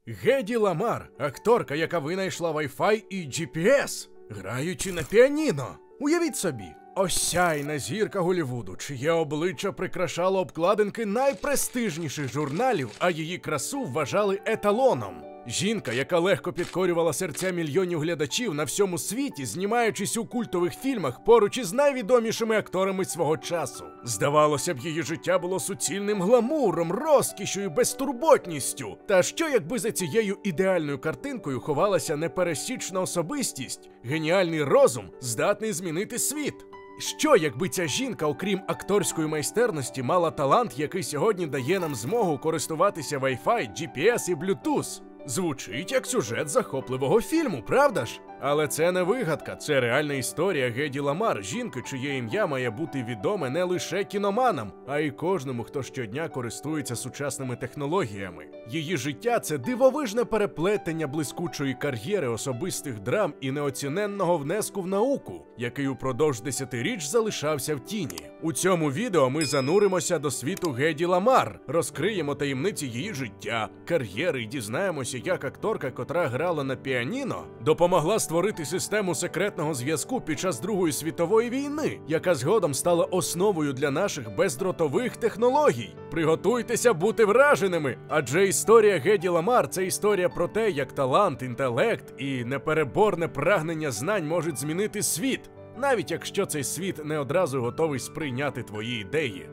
Геді Ламар – акторка, яка винайшла Wi-Fi і GPS, граючи на піаніно. Уявіть собі, осяйна зірка Голлівуду, чиє обличчя прикрашало обкладинки найпрестижніших журналів, а її красу вважали еталоном. Жінка, яка легко підкорювала серця мільйонів глядачів на всьому світі, знімаючись у культових фільмах поруч із найвідомішими акторами свого часу. Здавалося б, її життя було суцільним гламуром, розкішю і безтурботністю. Та що, якби за цією ідеальною картинкою ховалася непересічна особистість, геніальний розум, здатний змінити світ? Що, якби ця жінка, окрім акторської майстерності, мала талант, який сьогодні дає нам змогу користуватися Wi-Fi, GPS і Bluetooth? Звучить як сюжет захопливого фільму, правда ж? Але це не вигадка, це реальна історія Геді Ламар, жінки, чиє ім'я має бути відоме не лише кіноманам, а й кожному, хто щодня користується сучасними технологіями. Її життя – це дивовижне переплетення блискучої кар'єри, особистих драм і неоціненного внеску в науку, який упродовж десятиріч залишався в тіні. У цьому відео ми зануримося до світу Геді Ламар, розкриємо таємниці її життя, кар'єри і дізнаємося, як акторка, котра грала на піаніно, допомогла створити систему секретного зв'язку під час Другої світової війни, яка згодом стала основою для наших бездротових технологій. Приготуйтеся бути враженими, адже історія Геді Ламар – це історія про те, як талант, інтелект і непереборне прагнення знань можуть змінити світ, навіть якщо цей світ не одразу готовий сприйняти твої ідеї.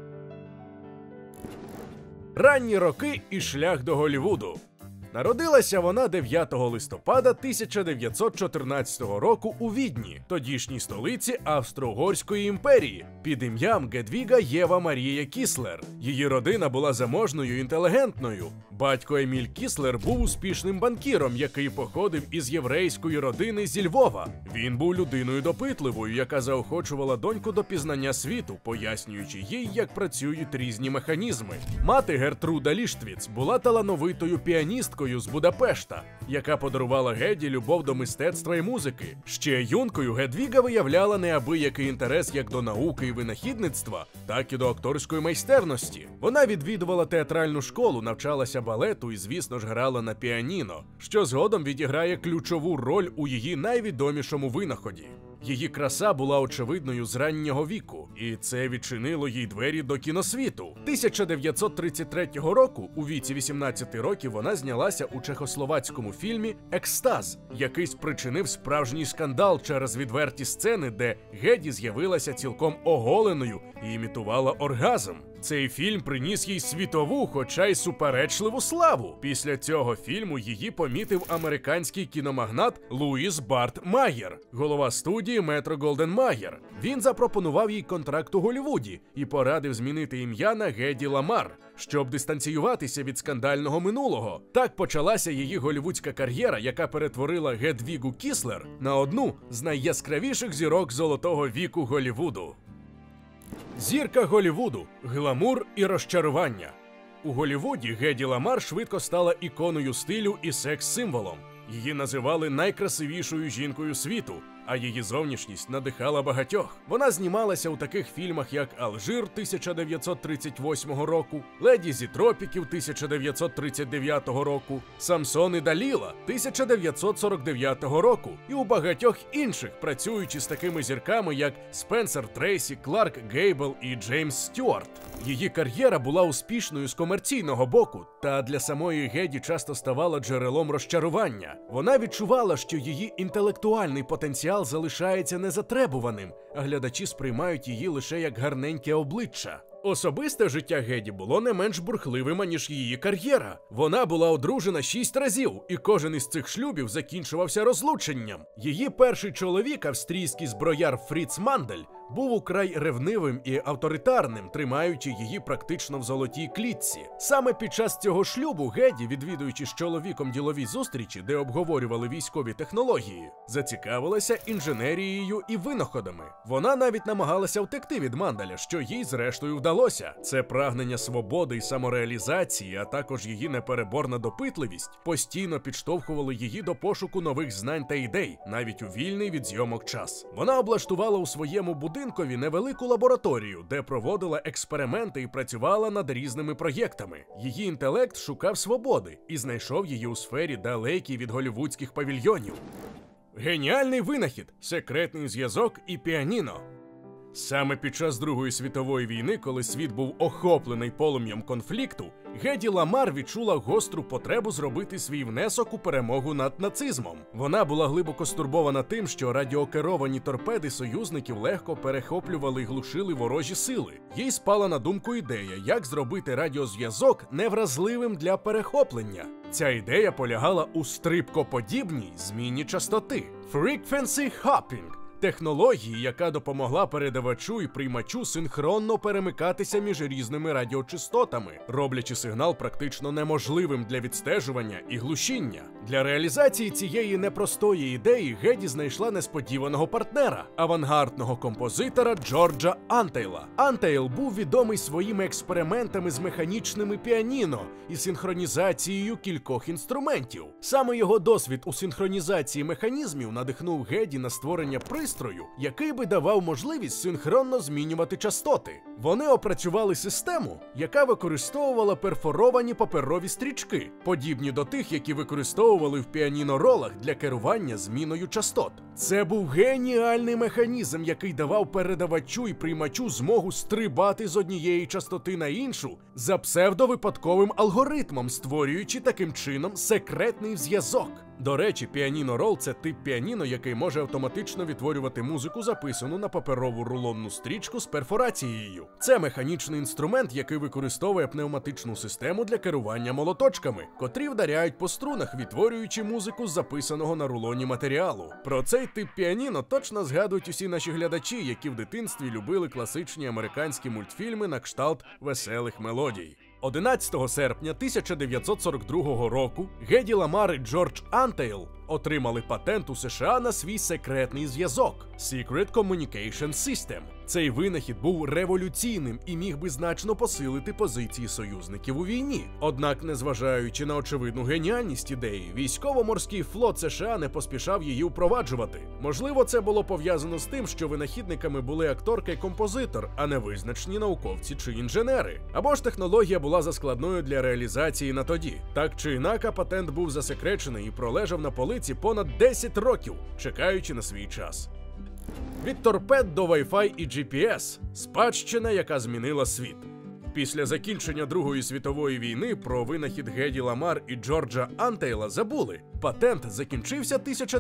Ранні роки і шлях до Голлівуду. Народилася вона 9 листопада 1914 року у Відні, тодішній столиці Австро-Угорської імперії, під ім'ям Гедвіга Єва Марія Кіслер. Її родина була заможною і інтелігентною. Батько Еміль Кіслер був успішним банкіром, який походив із єврейської родини зі Львова. Він був людиною допитливою, яка заохочувала доньку до пізнання світу, пояснюючи їй, як працюють різні механізми. Мати Гертруда Ліштвіц була талановитою піаністкою з Будапешта, яка подарувала Геді любов до мистецтва і музики. Ще юнкою Гедвіга виявляла неабиякий інтерес як до науки і винахідництва, так і до акторської майстерності. Вона відвідувала театральну школу, навчалася балету і, звісно ж, грала на піаніно, що згодом відіграє ключову роль у її найвідомішому винаході. Її краса була очевидною з раннього віку, і це відчинило їй двері до кіносвіту. 1933 року, у віці 18 років, вона знялася у чехословацькому фільмі «Екстаз», який спричинив справжній скандал через відверті сцени, де Геді з'явилася цілком оголеною і імітувала оргазм. Цей фільм приніс їй світову, хоча й суперечливу славу. Після цього фільму її помітив американський кіномагнат Луїс Барт Майєр, голова студії Метро-Голден-Майєр. Він запропонував їй контракт у Голлівуді і порадив змінити ім'я на Геді Ламар, щоб дистанціюватися від скандального минулого. Так почалася її голлівудська кар'єра, яка перетворила Гедвігу Кіслер на одну з найяскравіших зірок золотого віку Голлівуду. Зірка Голлівуду – гламур і розчарування. У Голлівуді Геді Ламар швидко стала іконою стилю і секс-символом. Її називали найкрасивішою жінкою світу, а її зовнішність надихала багатьох. Вона знімалася у таких фільмах, як «Алжир» 1938 року, «Леді зі тропіків» 1939 року, «Самсон і Даліла» 1949 року і у багатьох інших, працюючи з такими зірками, як Спенсер Трейсі, Кларк Гейбл і Джеймс Стюарт. Її кар'єра була успішною з комерційного боку, та для самої Геді часто ставала джерелом розчарування. Вона відчувала, що її інтелектуальний потенціал залишається незатребуваним, а глядачі сприймають її лише як гарненьке обличчя. Особисте життя Геді було не менш бурхливим, ніж її кар'єра. Вона була одружена 6 разів, і кожен із цих шлюбів закінчувався розлученням. Її перший чоловік, австрійський зброяр Фріц Мандель, був украй ревнивим і авторитарним, тримаючи її практично в золотій клітці. Саме під час цього шлюбу Геді, відвідуючи з чоловіком ділові зустрічі, де обговорювали військові технології, зацікавилася інженерією і винаходами. Вона навіть намагалася втекти від Манделя, що їй зрештою вдалося. вдалося. Це прагнення свободи і самореалізації, а також її непереборна допитливість постійно підштовхували її до пошуку нових знань та ідей, навіть у вільний від зйомок час. Вона облаштувала у своєму будинкові невелику лабораторію, де проводила експерименти і працювала над різними проєктами. Її інтелект шукав свободи і знайшов її у сфері, далекій від голлівудських павільйонів. Геніальний винахід, секретний зв'язок і піаніно. Саме під час Другої світової війни, коли світ був охоплений полум'ям конфлікту, Геді Ламар відчула гостру потребу зробити свій внесок у перемогу над нацизмом. Вона була глибоко стурбована тим, що радіокеровані торпеди союзників легко перехоплювали і глушили ворожі сили. Їй спала на думку ідея, як зробити радіозв'язок невразливим для перехоплення. Ця ідея полягала у стрибкоподібній зміні частоти – frequency hopping. Технології, яка допомогла передавачу і приймачу синхронно перемикатися між різними радіочастотами, роблячи сигнал практично неможливим для відстежування і глушіння. Для реалізації цієї непростої ідеї Геді знайшла несподіваного партнера – авангардного композитора Джорджа Антейла. Антейл був відомий своїми експериментами з механічними піаніно і синхронізацією кількох інструментів. Саме його досвід у синхронізації механізмів надихнув Геді на створення пристрою, який би давав можливість синхронно змінювати частоти. Вони опрацювали систему, яка використовувала перфоровані паперові стрічки, подібні до тих, які використовували в піаніноролах для керування зміною частот. Це був геніальний механізм, який давав передавачу і приймачу змогу стрибати з однієї частоти на іншу за псевдовипадковим алгоритмом, створюючи таким чином секретний зв'язок. До речі, піанінорол – це тип піаніно, який може автоматично відтворювати музику, записану на паперову рулонну стрічку з перфорацією. Це механічний інструмент, який використовує пневматичну систему для керування молоточками, котрі вдаряють по струнах, відтворюючи музику з записаного на рулоні матеріалу. Про цей тип піаніно точно згадують усі наші глядачі, які в дитинстві любили класичні американські мультфільми на кшталт веселих мелодій. 11 серпня 1942 року Геді Ламар і Джордж Антейл отримали патент у США на свій секретний зв'язок – Secret Communication System. Цей винахід був революційним і міг би значно посилити позиції союзників у війні. Однак, незважаючи на очевидну геніальність ідеї, військово-морський флот США не поспішав її впроваджувати. Можливо, це було пов'язано з тим, що винахідниками були акторка і композитор, а не визначені науковці чи інженери. Або ж технологія була заскладною для реалізації на тоді. Так чи інакше, патент був засекречений і пролежав на полиці понад 10 років, чекаючи на свій час. Від торпед до Wi-Fi і GPS – спадщина, яка змінила світ. Після закінчення Другої світової війни про винахід Геді Ламар і Джорджа Антейла забули. Патент закінчився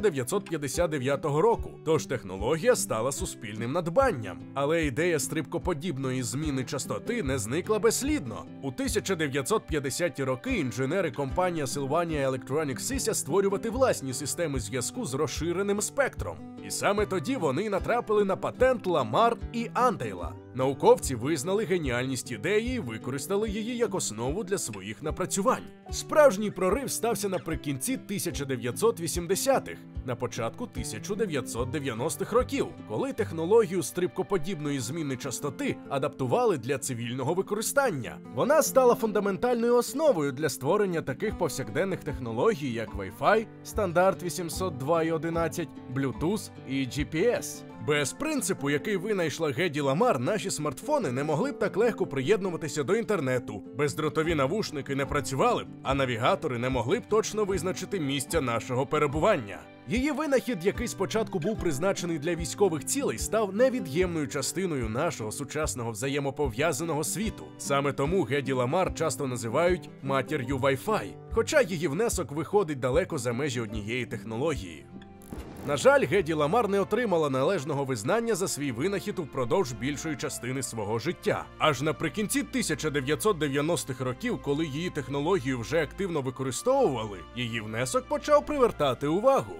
1959 року, тож технологія стала суспільним надбанням. Але ідея стрибкоподібної зміни частоти не зникла безслідно. У 1950-ті роки інженери компанії Sylvania Electronic сися створювати власні системи зв'язку з розширеним спектром. І саме тоді вони натрапили на патент Ламар і Антейла. Науковці визнали геніальність ідеї і використали її як основу для своїх напрацювань. Справжній прорив стався наприкінці 1980-х, на початку 1990-х років, коли технологію стрибкоподібної зміни частоти адаптували для цивільного використання. Вона стала фундаментальною основою для створення таких повсякденних технологій, як Wi-Fi, стандарт 802.11, Bluetooth і GPS. Без принципу, який винайшла Геді Ламар, наші смартфони не могли б так легко приєднуватися до інтернету, бездротові навушники не працювали б, а навігатори не могли б точно визначити місця нашого перебування. Її винахід, який спочатку був призначений для військових цілей, став невід'ємною частиною нашого сучасного взаємопов'язаного світу. Саме тому Геді Ламар часто називають матір'ю Wi-Fi, хоча її внесок виходить далеко за межі однієї технології. На жаль, Геді Ламар не отримала належного визнання за свій винахід упродовж більшої частини свого життя. Аж наприкінці 1990-х років, коли її технологію вже активно використовували, її внесок почав привертати увагу.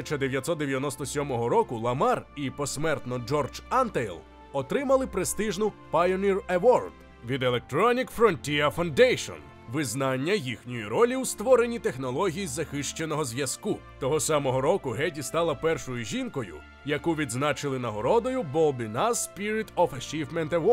1997 року Ламар і посмертно Джордж Антейл отримали престижну Pioneer Award від Electronic Frontier Foundation. Визнання їхньої ролі у створенні технологій захищеного зв'язку. Того самого року Геді стала першою жінкою, яку відзначили нагородою Bobby Nass Spirit of Achievement Award.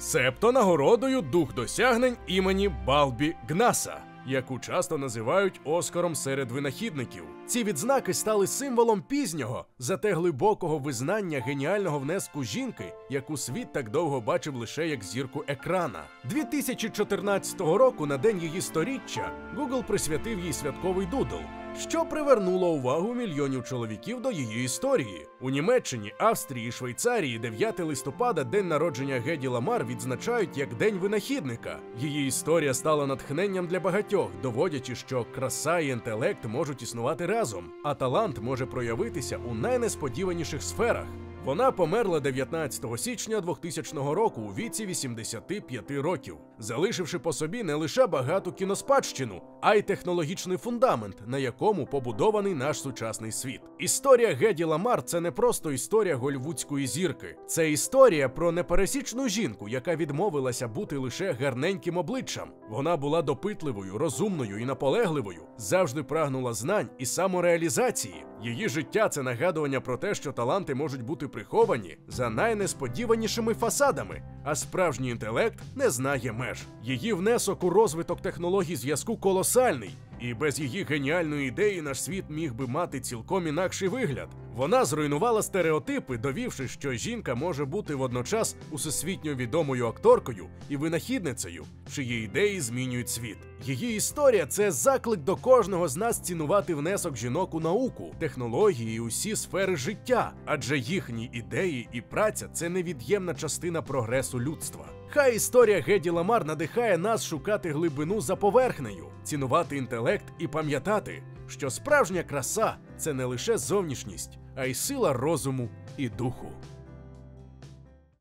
себто нагородою «Дух досягнень» імені Балбі Гнаса, яку часто називають Оскаром серед винахідників. Ці відзнаки стали символом пізнього, зате глибокого визнання геніального внеску жінки, яку світ так довго бачив лише як зірку екрана. 2014 року, на день її сторіччя, Google присвятив їй святковий дудл, що привернуло увагу мільйонів чоловіків до її історії. У Німеччині, Австрії і Швейцарії 9 листопада, день народження Геді Ламар, відзначають як День винахідника. Її історія стала натхненням для багатьох, доводячи, що краса і інтелект можуть існувати разом, а талант може проявитися у найнесподіваніших сферах. Вона померла 19 січня 2000 року у віці 85 років, залишивши по собі не лише багату кіноспадщину, а й технологічний фундамент, на якому побудований наш сучасний світ. Історія Геді Ламар – це не просто історія голлівудської зірки. Це історія про непересічну жінку, яка відмовилася бути лише гарненьким обличчям. Вона була допитливою, розумною і наполегливою, завжди прагнула знань і самореалізації. Її життя – це нагадування про те, що таланти можуть бути приховані за найнесподіванішими фасадами, а справжній інтелект не знає меж. Її внесок у розвиток технологій зв'язку колосальний, і без її геніальної ідеї наш світ міг би мати цілком інакший вигляд. Вона зруйнувала стереотипи, довівши, що жінка може бути водночас усесвітньо відомою акторкою і винахідницею, чиї ідеї змінюють світ. Її історія – це заклик до кожного з нас цінувати внесок жінок у науку, технології і усі сфери життя, адже їхні ідеї і праця – це невід'ємна частина прогресу людства. Хай історія Геді Ламар надихає нас шукати глибину за поверхнею, цінувати інтелект і пам'ятати, що справжня краса – це не лише зовнішність, а й сила розуму і духу.